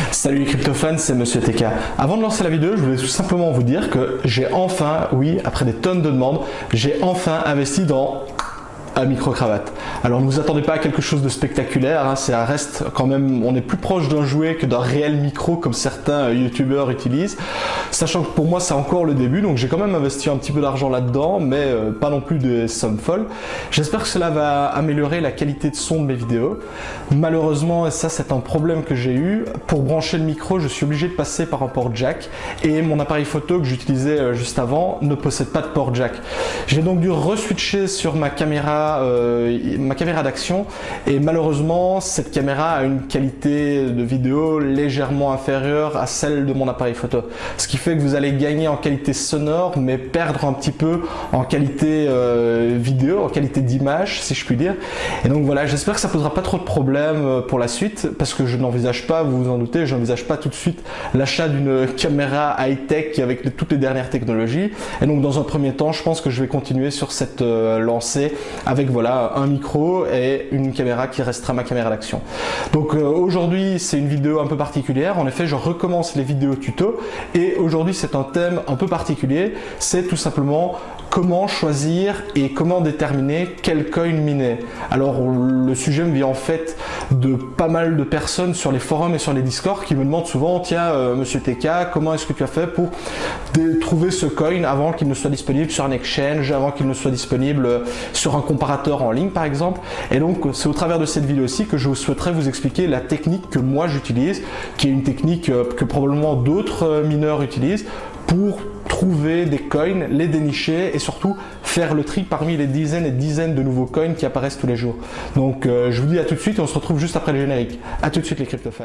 Salut les crypto-fans, c'est Monsieur TK. Avant de lancer la vidéo, je voulais tout simplement vous dire que j'ai enfin, oui, après des tonnes de demandes, j'ai enfin investi dans un micro-cravate. Alors ne vous attendez pas à quelque chose de spectaculaire, hein, ça reste quand même, on est plus proche d'un jouet que d'un réel micro comme certains youtubeurs utilisent, sachant que pour moi c'est encore le début, donc j'ai quand même investi un petit peu d'argent là-dedans, mais pas non plus des sommes folles. J'espère que cela va améliorer la qualité de son de mes vidéos. Malheureusement, et ça c'est un problème que j'ai eu, pour brancher le micro je suis obligé de passer par un port jack, et mon appareil photo que j'utilisais juste avant ne possède pas de port jack. J'ai donc dû re-switcher sur ma caméra d'action, et malheureusement cette caméra a une qualité de vidéo légèrement inférieure à celle de mon appareil photo, ce qui fait que vous allez gagner en qualité sonore mais perdre un petit peu en qualité vidéo, en qualité d'image si je puis dire. Et donc voilà, j'espère que ça posera pas trop de problèmes pour la suite, parce que je n'envisage pas, vous vous en doutez, je n'envisage pas tout de suite l'achat d'une caméra high-tech avec toutes les dernières technologies. Et donc dans un premier temps, je pense que je vais continuer sur cette lancée avec voilà un micro et une caméra qui restera ma caméra d'action. Donc aujourd'hui c'est une vidéo un peu particulière, en effet je recommence les vidéos tuto, et aujourd'hui c'est un thème un peu particulier, c'est tout simplement comment choisir et comment déterminer quel coin miner. Alors le sujet me vient en fait de pas mal de personnes sur les forums et sur les discords qui me demandent souvent, tiens Monsieur TK, comment est-ce que tu as fait pour trouver ce coin avant qu'il ne soit disponible sur un exchange, avant qu'il ne soit disponible sur un comparateur en ligne par exemple. Et donc c'est au travers de cette vidéo-ci que je souhaiterais vous expliquer la technique que moi j'utilise, qui est une technique que probablement d'autres mineurs utilisent pour trouver des coins, les dénicher et surtout faire le tri parmi les dizaines et dizaines de nouveaux coins qui apparaissent tous les jours. Donc je vous dis à tout de suite et on se retrouve juste après le générique. À tout de suite les crypto-fans.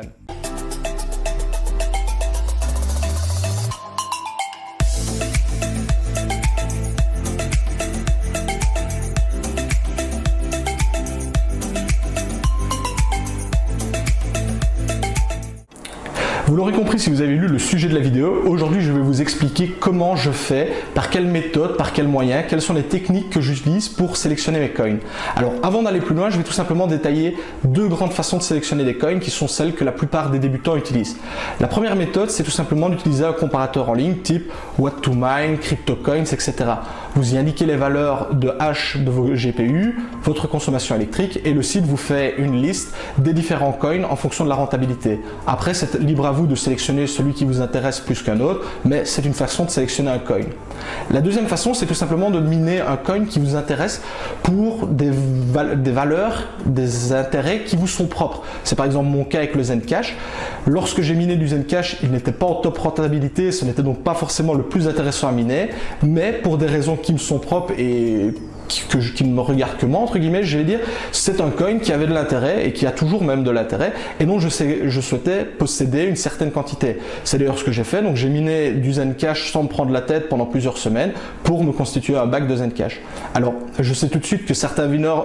Vous l'aurez compris si vous avez lu le sujet de la vidéo, aujourd'hui je vais vous expliquer comment je fais, par quelle méthode, par quels moyens, quelles sont les techniques que j'utilise pour sélectionner mes coins. Alors avant d'aller plus loin, je vais tout simplement détailler deux grandes façons de sélectionner des coins qui sont celles que la plupart des débutants utilisent. La première méthode, c'est tout simplement d'utiliser un comparateur en ligne type What2Mine, CryptoCoins, etc. Vous y indiquez les valeurs de hash de vos GPU, votre consommation électrique, et le site vous fait une liste des différents coins en fonction de la rentabilité. Après, c'est libre à vous de sélectionner celui qui vous intéresse plus qu'un autre, mais c'est une façon de sélectionner un coin. La deuxième façon, c'est tout simplement de miner un coin qui vous intéresse pour des valeurs, des intérêts qui vous sont propres. C'est par exemple mon cas avec le Zencash. Lorsque j'ai miné du Zencash, il n'était pas en top rentabilité, ce n'était donc pas forcément le plus intéressant à miner, mais pour des raisons qui me sont propres et qui ne me regarde que moi, entre guillemets, je vais dire, c'est un coin qui avait de l'intérêt et qui a toujours même de l'intérêt et dont je souhaitais posséder une certaine quantité. C'est d'ailleurs ce que j'ai fait, donc j'ai miné du Zencash sans me prendre la tête pendant plusieurs semaines pour me constituer un bac de Zencash. Alors, je sais tout de suite que certains mineurs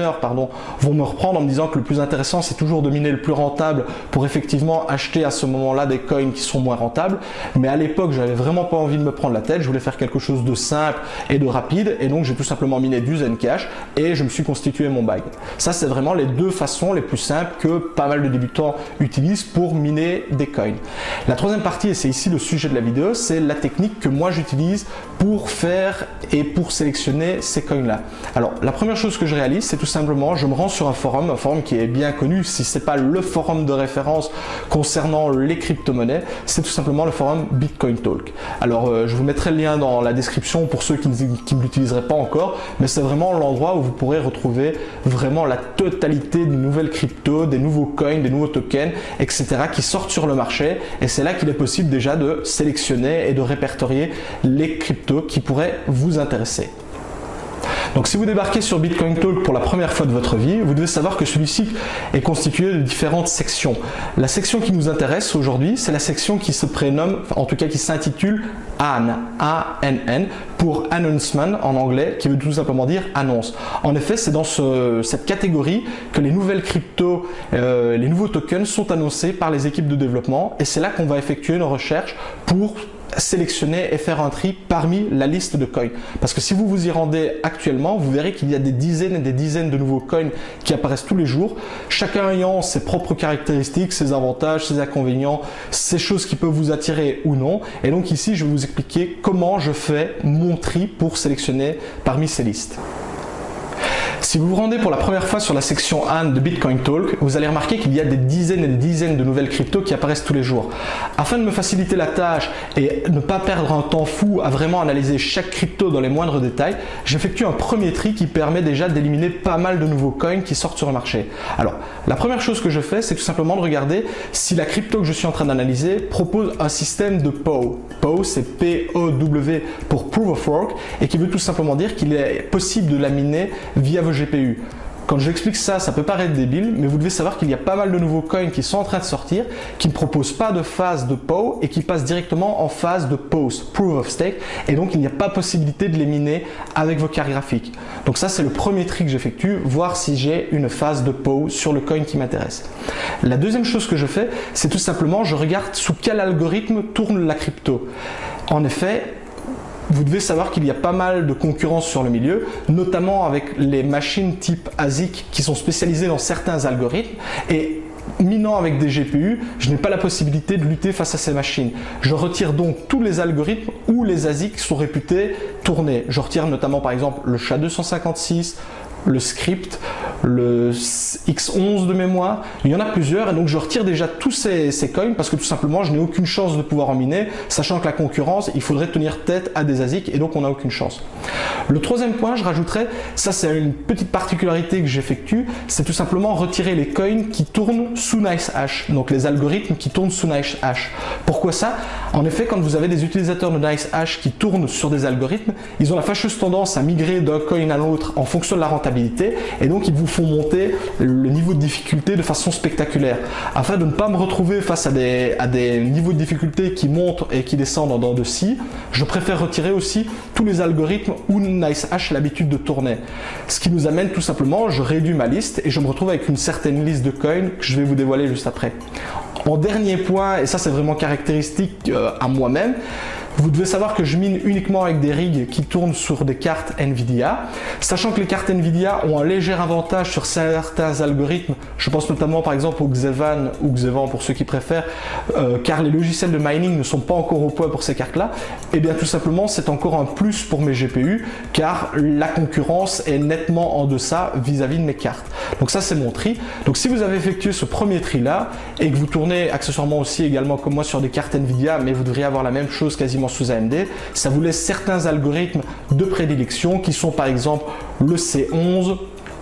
vont me reprendre en me disant que le plus intéressant c'est toujours de miner le plus rentable pour effectivement acheter à ce moment-là des coins qui sont moins rentables, mais à l'époque j'avais vraiment pas envie de me prendre la tête, je voulais faire quelque chose de simple et de rapide, et donc j'ai tout simplement miné du Zencash et je me suis constitué mon bag. Ça c'est vraiment les deux façons les plus simples que pas mal de débutants utilisent pour miner des coins. La troisième partie, et c'est ici le sujet de la vidéo, c'est la technique que moi j'utilise pour faire et pour sélectionner ces coins là. Alors la première chose que je réalise, c'est tout simplement je me rends sur un forum qui est bien connu, si c'est pas le forum de référence concernant les crypto-monnaies, c'est tout simplement le forum Bitcoin Talk. Alors je vous mettrai le lien dans la description pour ceux qui ne l'utiliseraient pas encore, mais c'est vraiment l'endroit où vous pourrez retrouver vraiment la totalité des nouvelles cryptos, des nouveaux coins, des nouveaux tokens, etc. qui sortent sur le marché, et c'est là qu'il est possible déjà de sélectionner et de répertorier les cryptos qui pourraient vous intéresser. Donc si vous débarquez sur Bitcoin Talk pour la première fois de votre vie, vous devez savoir que celui-ci est constitué de différentes sections. La section qui nous intéresse aujourd'hui, c'est la section qui se prénomme, en tout cas qui s'intitule ANN, A-N-N, pour Announcement en anglais, qui veut tout simplement dire annonce. En effet, c'est dans cette catégorie que les nouvelles cryptos, les nouveaux tokens sont annoncés par les équipes de développement, et c'est là qu'on va effectuer nos recherches pour sélectionner et faire un tri parmi la liste de coins. Parce que si vous vous y rendez actuellement, vous verrez qu'il y a des dizaines et des dizaines de nouveaux coins qui apparaissent tous les jours, chacun ayant ses propres caractéristiques, ses avantages, ses inconvénients, ces choses qui peuvent vous attirer ou non. Et donc ici, je vais vous expliquer comment je fais mon tri pour sélectionner parmi ces listes. Si vous vous rendez pour la première fois sur la section Anne de Bitcoin Talk, vous allez remarquer qu'il y a des dizaines et des dizaines de nouvelles cryptos qui apparaissent tous les jours. Afin de me faciliter la tâche et ne pas perdre un temps fou à vraiment analyser chaque crypto dans les moindres détails, j'effectue un premier tri qui permet déjà d'éliminer pas mal de nouveaux coins qui sortent sur le marché. Alors, la première chose que je fais, c'est tout simplement de regarder si la crypto que je suis en train d'analyser propose un système de POW. POW, c'est P-O-W pour Proof of Work, et qui veut tout simplement dire qu'il est possible de la miner via vos GPU. Quand j'explique ça, ça peut paraître débile, mais vous devez savoir qu'il y a pas mal de nouveaux coins qui sont en train de sortir, qui ne proposent pas de phase de POW et qui passent directement en phase de POS, Proof of Stake, et donc il n'y a pas possibilité de les miner avec vos cartes graphiques. Donc ça, c'est le premier tri que j'effectue, voir si j'ai une phase de POW sur le coin qui m'intéresse. La deuxième chose que je fais, c'est tout simplement, je regarde sous quel algorithme tourne la crypto. En effet, vous devez savoir qu'il y a pas mal de concurrence sur le milieu, notamment avec les machines type ASIC qui sont spécialisées dans certains algorithmes, et minant avec des GPU, je n'ai pas la possibilité de lutter face à ces machines. Je retire donc tous les algorithmes où les ASIC sont réputés tourner. Je retire notamment par exemple le SHA-256, le script, le X11 de mémoire, il y en a plusieurs, et donc je retire déjà tous ces coins parce que tout simplement je n'ai aucune chance de pouvoir en miner, sachant que la concurrence, il faudrait tenir tête à des ASIC et donc on n'a aucune chance. Le troisième point, je rajouterais, ça c'est une petite particularité que j'effectue, c'est tout simplement retirer les coins qui tournent sous NiceHash, donc les algorithmes qui tournent sous NiceHash. Pourquoi ça? En effet, quand vous avez des utilisateurs de NiceHash qui tournent sur des algorithmes, ils ont la fâcheuse tendance à migrer d'un coin à l'autre en fonction de la rentabilité, et donc ils vous font monter le niveau de difficulté de façon spectaculaire. Afin de ne pas me retrouver face à des niveaux de difficulté qui montent et qui descendent en dents de scie, je préfère retirer aussi tous les algorithmes où NiceHash a l'habitude de tourner. Ce qui nous amène tout simplement, je réduis ma liste et je me retrouve avec une certaine liste de coins que je vais vous dévoiler juste après. En dernier point, et ça c'est vraiment caractéristique à moi-même, vous devez savoir que je mine uniquement avec des rigs qui tournent sur des cartes Nvidia, sachant que les cartes Nvidia ont un léger avantage sur certains algorithmes. Je pense notamment par exemple au Xevan ou Xevan pour ceux qui préfèrent, car les logiciels de mining ne sont pas encore au point pour ces cartes-là. Et bien tout simplement, c'est encore un plus pour mes GPU, car la concurrence est nettement en deçà vis-à-vis de mes cartes. Donc ça, c'est mon tri. Donc si vous avez effectué ce premier tri-là et que vous tournez accessoirement aussi également comme moi sur des cartes Nvidia, mais vous devriez avoir la même chose quasiment sous AMD, ça vous laisse certains algorithmes de prédilection qui sont par exemple le C11,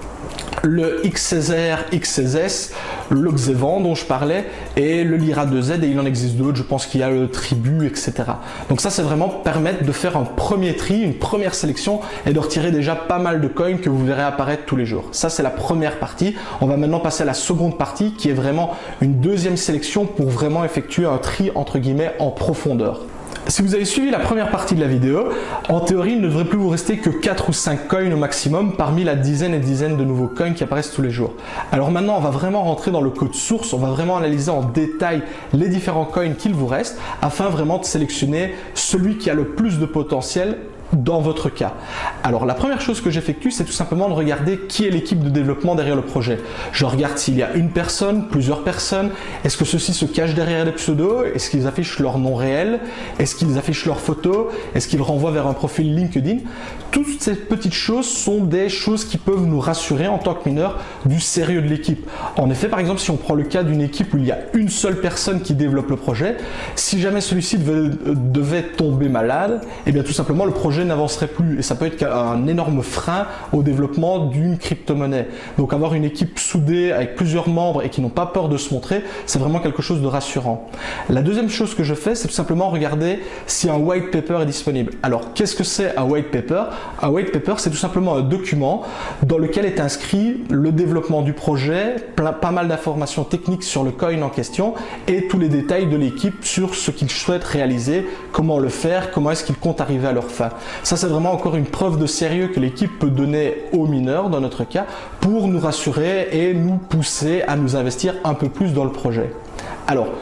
le X16R, X16S, le Xevan dont je parlais et le Lyra 2Z, et il en existe d'autres, je pense qu'il y a le Tribu, etc. Donc ça, c'est vraiment permettre de faire un premier tri, une première sélection et de retirer déjà pas mal de coins que vous verrez apparaître tous les jours. Ça, c'est la première partie. On va maintenant passer à la seconde partie qui est vraiment une deuxième sélection pour vraiment effectuer un tri entre guillemets en profondeur. Si vous avez suivi la première partie de la vidéo, en théorie, il ne devrait plus vous rester que 4 ou 5 coins au maximum parmi la dizaine et dizaine de nouveaux coins qui apparaissent tous les jours. Alors maintenant, on va vraiment rentrer dans le code source, on va vraiment analyser en détail les différents coins qu'il vous reste afin vraiment de sélectionner celui qui a le plus de potentiel dans votre cas. Alors la première chose que j'effectue, c'est tout simplement de regarder qui est l'équipe de développement derrière le projet. Je regarde s'il y a une personne, plusieurs personnes, est-ce que ceux-ci se cachent derrière des pseudos, est-ce qu'ils affichent leur nom réel, est-ce qu'ils affichent leur photo, est-ce qu'ils renvoient vers un profil LinkedIn. Toutes ces petites choses sont des choses qui peuvent nous rassurer en tant que mineur du sérieux de l'équipe. En effet, par exemple, si on prend le cas d'une équipe où il y a une seule personne qui développe le projet, si jamais celui-ci devait tomber malade, et bien tout simplement le projet n'avancerait plus et ça peut être un énorme frein au développement d'une crypto-monnaie. Donc avoir une équipe soudée avec plusieurs membres et qui n'ont pas peur de se montrer, c'est vraiment quelque chose de rassurant. La deuxième chose que je fais, c'est tout simplement regarder si un white paper est disponible. Alors qu'est-ce que c'est un white paper? Un white paper, c'est tout simplement un document dans lequel est inscrit le développement du projet, pas mal d'informations techniques sur le coin en question et tous les détails de l'équipe sur ce qu'ils souhaitent réaliser, comment le faire, comment est-ce qu'ils comptent arriver à leur fin. Ça, c'est vraiment encore une preuve de sérieux que l'équipe peut donner aux mineurs, dans notre cas, pour nous rassurer et nous pousser à nous investir un peu plus dans le projet. Alors,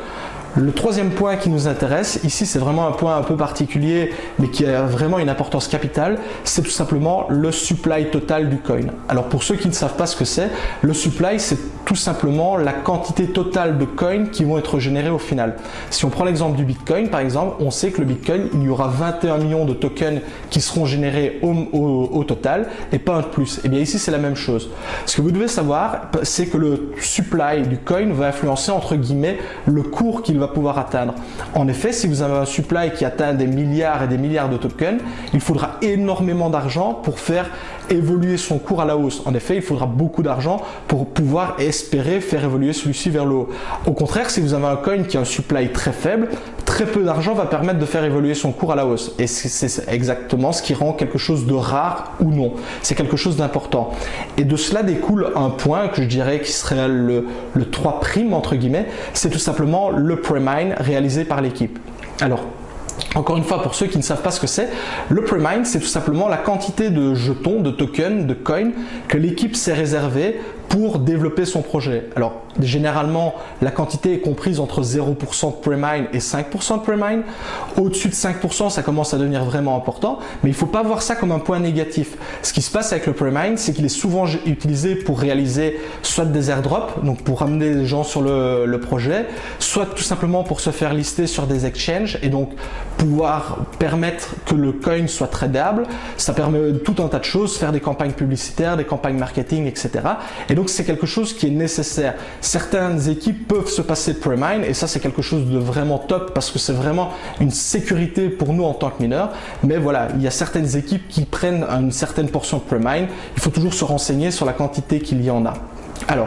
Le troisième point qui nous intéresse, ici c'est vraiment un point un peu particulier mais qui a vraiment une importance capitale, c'est tout simplement le supply total du coin. Alors pour ceux qui ne savent pas ce que c'est, le supply c'est tout simplement la quantité totale de coins qui vont être générés au final. Si on prend l'exemple du Bitcoin par exemple, on sait que le Bitcoin, il y aura 21 millions de tokens qui seront générés au total et pas un de plus. Et bien ici c'est la même chose. Ce que vous devez savoir, c'est que le supply du coin va influencer entre guillemets le cours qu'il va pouvoir atteindre. En effet, si vous avez un supply qui atteint des milliards et des milliards de tokens, il faudra énormément d'argent pour faire évoluer son cours à la hausse. En effet, il faudra beaucoup d'argent pour pouvoir espérer faire évoluer celui-ci vers le haut. Au contraire, si vous avez un coin qui a un supply très faible, très peu d'argent va permettre de faire évoluer son cours à la hausse. Et c'est exactement ce qui rend quelque chose de rare ou non. C'est quelque chose d'important. Et de cela découle un point que je dirais qui serait le 3' entre guillemets, c'est tout simplement le pre-mine réalisé par l'équipe. Alors, encore une fois, pour ceux qui ne savent pas ce que c'est, le pre-mine, c'est tout simplement la quantité de jetons, de tokens, de coins que l'équipe s'est réservée pour développer son projet. Alors, généralement, la quantité est comprise entre 0% de pre-mine et 5% de pre-mine. Au-dessus de 5%, ça commence à devenir vraiment important, mais il ne faut pas voir ça comme un point négatif. Ce qui se passe avec le pre-mine, c'est qu'il est souvent utilisé pour réaliser soit des airdrops, donc pour amener des gens sur le projet, soit tout simplement pour se faire lister sur des exchanges et donc pouvoir permettre que le coin soit tradable. Ça permet tout un tas de choses, faire des campagnes publicitaires, des campagnes marketing, etc. Et donc c'est quelque chose qui est nécessaire. Certaines équipes peuvent se passer de pre-mine et ça c'est quelque chose de vraiment top parce que c'est vraiment une sécurité pour nous en tant que mineurs. Mais voilà, il y a certaines équipes qui prennent une certaine portion de pre-mine. Il faut toujours se renseigner sur la quantité qu'il y en a. Alors,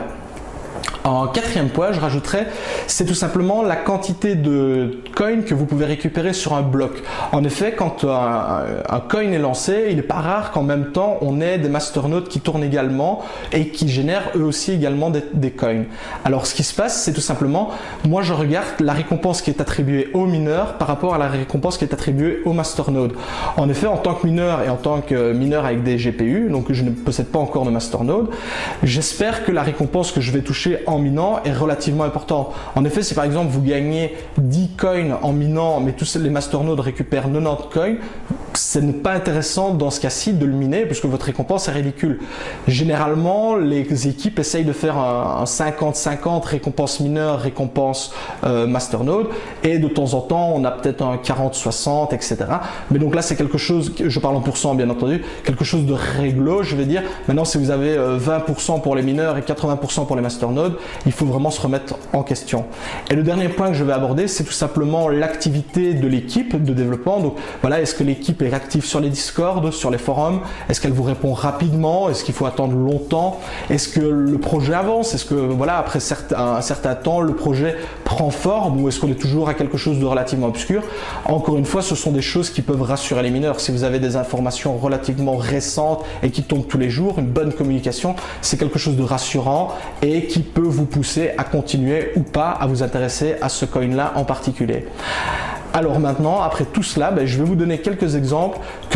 en quatrième point, je rajouterais, c'est tout simplement la quantité de coins que vous pouvez récupérer sur un bloc. En effet, quand un coin est lancé, il n'est pas rare qu'en même temps, on ait des masternodes qui tournent également et qui génèrent eux aussi également des coins. Alors, ce qui se passe, c'est tout simplement, moi je regarde la récompense qui est attribuée aux mineurs par rapport à la récompense qui est attribuée aux masternode. En effet, en tant que mineur et en tant que mineur avec des GPU, donc je ne possède pas encore de masternode, j'espère que la récompense que je vais toucher en minant est relativement important. En effet, si par exemple vous gagnez 10 coins en minant, mais tous les masternodes récupèrent 90 coins, ce n'est pas intéressant dans ce cas-ci de le miner puisque votre récompense est ridicule. Généralement, les équipes essayent de faire un 50-50 récompense mineur, récompense masternode et de temps en temps, on a peut-être un 40-60, etc. Mais donc là, c'est quelque chose, je parle en pourcent bien entendu, quelque chose de réglo, je vais dire. Maintenant, si vous avez 20% pour les mineurs et 80% pour les masternodes, il faut vraiment se remettre en question. Et le dernier point que je vais aborder, c'est tout simplement l'activité de l'équipe de développement. Donc voilà, est-ce que l'équipe est active sur les Discord, sur les forums? Est-ce qu'elle vous répond rapidement? Est-ce qu'il faut attendre longtemps? Est-ce que le projet avance? Est-ce que voilà, après un certain temps, le projet prend forme ou est-ce qu'on est toujours à quelque chose de relativement obscur? Encore une fois, ce sont des choses qui peuvent rassurer les mineurs. Si vous avez des informations relativement récentes et qui tombent tous les jours, une bonne communication, c'est quelque chose de rassurant et qui peut vous pousser à continuer ou pas à vous intéresser à ce coin-là en particulier. Alors maintenant, après tout cela, je vais vous donner quelques exemples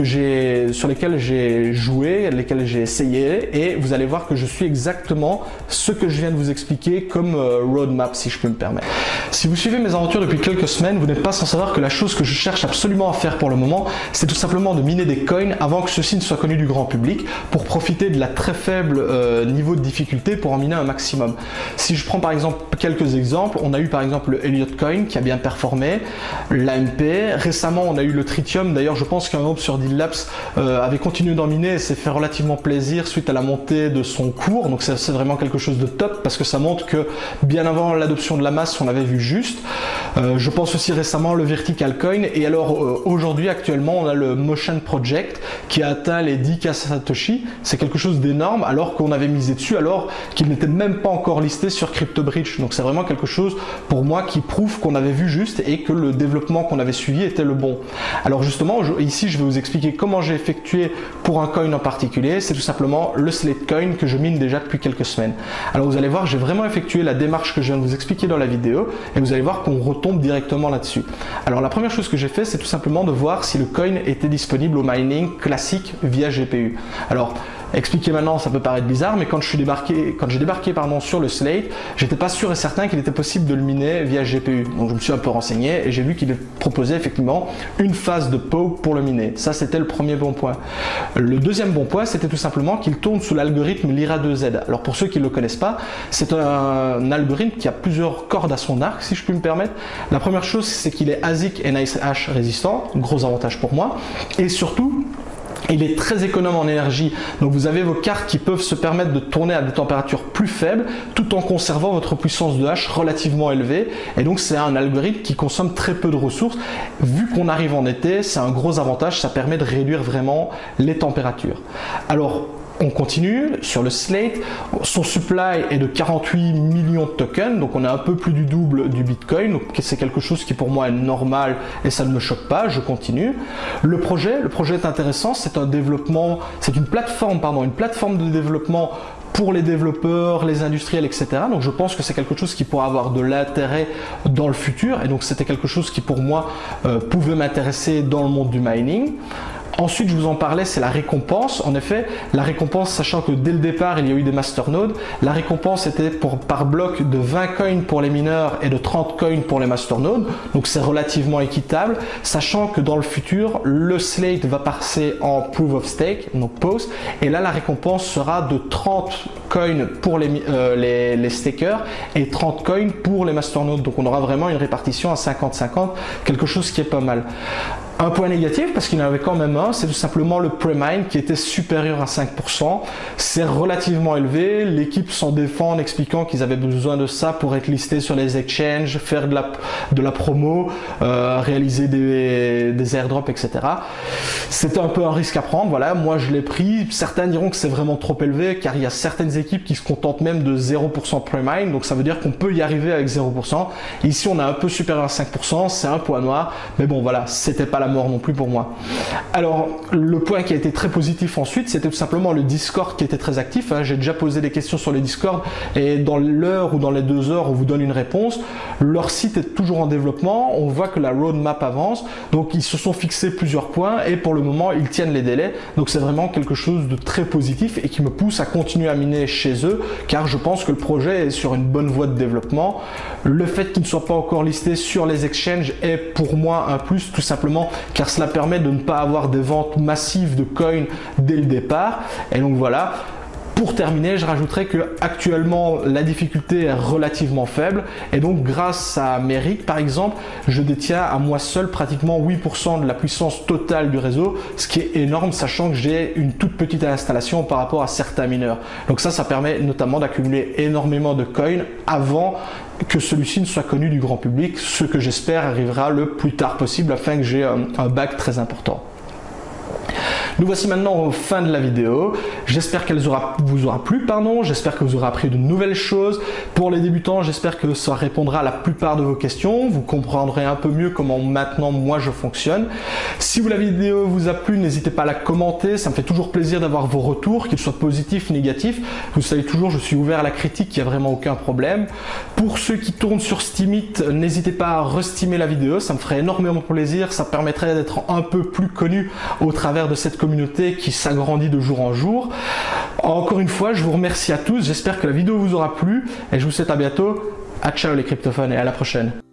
sur lesquels j'ai joué, lesquels j'ai essayé et vous allez voir que je suis exactement ce que je viens de vous expliquer comme roadmap si je peux me permettre. Si vous suivez mes aventures depuis quelques semaines, vous n'êtes pas sans savoir que la chose que je cherche absolument à faire pour le moment, c'est tout simplement de miner des coins avant que ceux-ci ne soient connus du grand public pour profiter de la très faible niveau de difficulté pour en miner un maximum. Si je prends par exemple quelques exemples, on a eu par exemple le Elliott Coin qui a bien performé, l'AMP, récemment on a eu le Tritium, d'ailleurs je pense qu'un groupe sur Deal Labs avait continué d'en miner et s'est fait relativement plaisir suite à la montée de son cours, donc c'est vraiment quelque chose de top parce que ça montre que bien avant l'adoption de la masse on avait vu juste. Je pense aussi récemment le Vertical Coin et alors aujourd'hui actuellement on a le Motion Project qui a atteint les 10K Satoshi, c'est quelque chose d'énorme alors qu'on avait misé dessus alors qu'il n'était même pas encore listé sur CryptoBridge, donc c'est vraiment quelque chose pour moi qui prouve qu'on avait vu juste et que le développement qu'on avait suivi était le bon. Alors justement ici je vais vous expliquer comment j'ai effectué pour un coin en particulier, c'est tout simplement le Slate Coin que je mine déjà depuis quelques semaines. Alors vous allez voir, j'ai vraiment effectué la démarche que je viens de vous expliquer dans la vidéo et vous allez voir qu'on retombe directement là-dessus. Alors la première chose que j'ai fait, c'est tout simplement de voir si le coin était disponible au mining classique via GPU. Alors expliqué maintenant, ça peut paraître bizarre, mais quand j'ai débarqué sur le Slate, j'étais pas sûr et certain qu'il était possible de le miner via GPU. Donc je me suis un peu renseigné et j'ai vu qu'il proposait effectivement une phase de poke pour le miner. Ça, c'était le premier bon point. Le deuxième bon point, c'était tout simplement qu'il tourne sous l'algorithme Lyra2Z. Alors pour ceux qui ne le connaissent pas, c'est un algorithme qui a plusieurs cordes à son arc, si je puis me permettre. La première chose, c'est qu'il est ASIC et NiceHash résistant, gros avantage pour moi. Et surtout, il est très économe en énergie, donc vous avez vos cartes qui peuvent se permettre de tourner à des températures plus faibles tout en conservant votre puissance de hash relativement élevée, et donc c'est un algorithme qui consomme très peu de ressources. Vu qu'on arrive en été, c'est un gros avantage, ça permet de réduire vraiment les températures. Alors on continue sur le Slate, son supply est de 48 millions de tokens, donc on est un peu plus du double du Bitcoin, donc c'est quelque chose qui pour moi est normal et ça ne me choque pas, je continue. Le projet est intéressant, c'est une plateforme de développement pour les développeurs, les industriels, etc. Donc je pense que c'est quelque chose qui pourra avoir de l'intérêt dans le futur, et donc c'était quelque chose qui pour moi pouvait m'intéresser dans le monde du mining. Ensuite, je vous en parlais, c'est la récompense. En effet, la récompense, sachant que dès le départ, il y a eu des masternodes, la récompense était par bloc de 20 coins pour les mineurs et de 30 coins pour les masternodes. Donc c'est relativement équitable, sachant que dans le futur, le Slate va passer en Proof of Stake, donc POS, et là la récompense sera de 30 coins pour les stakers et 30 coins pour les masternodes. Donc on aura vraiment une répartition à 50-50, quelque chose qui est pas mal. Un point négatif, parce qu'il y en avait quand même un, c'est tout simplement le pre-mine qui était supérieur à 5%. C'est relativement élevé. L'équipe s'en défend en expliquant qu'ils avaient besoin de ça pour être listés sur les exchanges, faire de la promo, réaliser des airdrops, etc. C'était un peu un risque à prendre. Voilà, moi je l'ai pris. Certains diront que c'est vraiment trop élevé, car il y a certaines équipes qui se contentent même de 0% pre-mine. Donc ça veut dire qu'on peut y arriver avec 0%. Ici on a un peu supérieur à 5%, c'est un point noir. Mais bon voilà, c'était pas la mort non plus pour moi. Alors le point qui a été très positif ensuite, c'était tout simplement le Discord qui était très actif. J'ai déjà posé des questions sur les Discord et dans l'heure ou dans les 2 heures on vous donne une réponse. Leur site est toujours en développement, on voit que la roadmap avance, donc ils se sont fixés plusieurs points et pour le moment ils tiennent les délais, donc c'est vraiment quelque chose de très positif et qui me pousse à continuer à miner chez eux, car je pense que le projet est sur une bonne voie de développement. Le fait qu'il ne soit pas encore listé sur les exchanges est pour moi un plus, tout simplement car cela permet de ne pas avoir des ventes massives de coins dès le départ. Et donc voilà. Pour terminer, je rajouterai que actuellement la difficulté est relativement faible et donc grâce à mes rigs par exemple, je détiens à moi seul pratiquement 8% de la puissance totale du réseau, ce qui est énorme sachant que j'ai une toute petite installation par rapport à certains mineurs. Donc ça permet notamment d'accumuler énormément de coins avant que celui-ci ne soit connu du grand public, ce que j'espère arrivera le plus tard possible afin que j'ai un bac très important. Nous voici maintenant aux fin de la vidéo. J'espère qu'elle vous aura plu, j'espère que vous aurez appris de nouvelles choses. Pour les débutants, j'espère que ça répondra à la plupart de vos questions. Vous comprendrez un peu mieux comment maintenant moi je fonctionne. Si la vidéo vous a plu, n'hésitez pas à la commenter. Ça me fait toujours plaisir d'avoir vos retours, qu'ils soient positifs, négatifs. Vous savez toujours, je suis ouvert à la critique, il n'y a vraiment aucun problème. Pour ceux qui tournent sur Steemit, n'hésitez pas à resteamer la vidéo. Ça me ferait énormément plaisir. Ça permettrait d'être un peu plus connu au travers de cette communauté qui s'agrandit de jour en jour. Encore une fois, je vous remercie à tous. J'espère que la vidéo vous aura plu et je vous souhaite à bientôt. Ciao les cryptophones et à la prochaine.